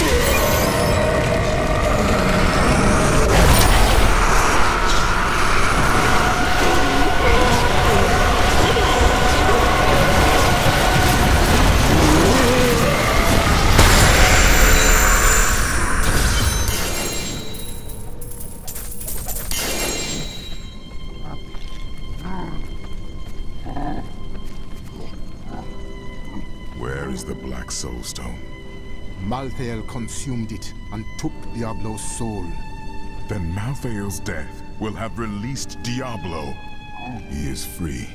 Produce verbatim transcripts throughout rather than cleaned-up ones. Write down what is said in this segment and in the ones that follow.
Where is the Black Soul Stone? Malthael consumed it and took Diablo's soul. Then Malthael's death will have released Diablo. He is free.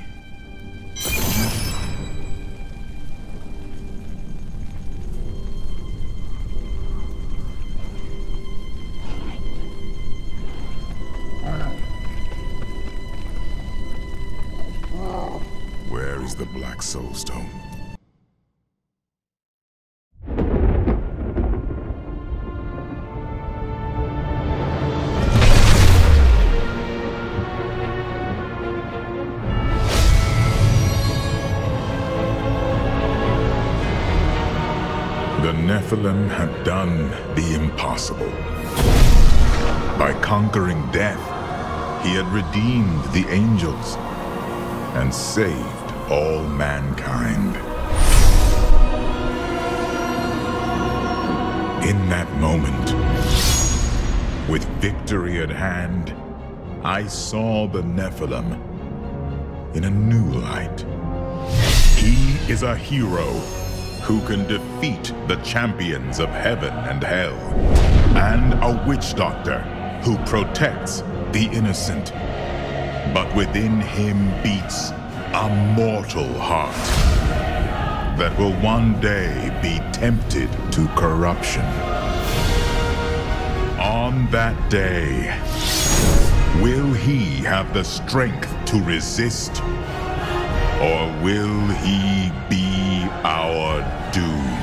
Where is the Black Soul Stone? The Nephilim had done the impossible. By conquering death, he had redeemed the angels and saved all mankind. In that moment, with victory at hand, I saw the Nephilim in a new light. He is a hero who can defeat the champions of heaven and hell, and a witch doctor who protects the innocent. But within him beats a mortal heart that will one day be tempted to corruption. On that day, will he have the strength to resist, or will he be our doom?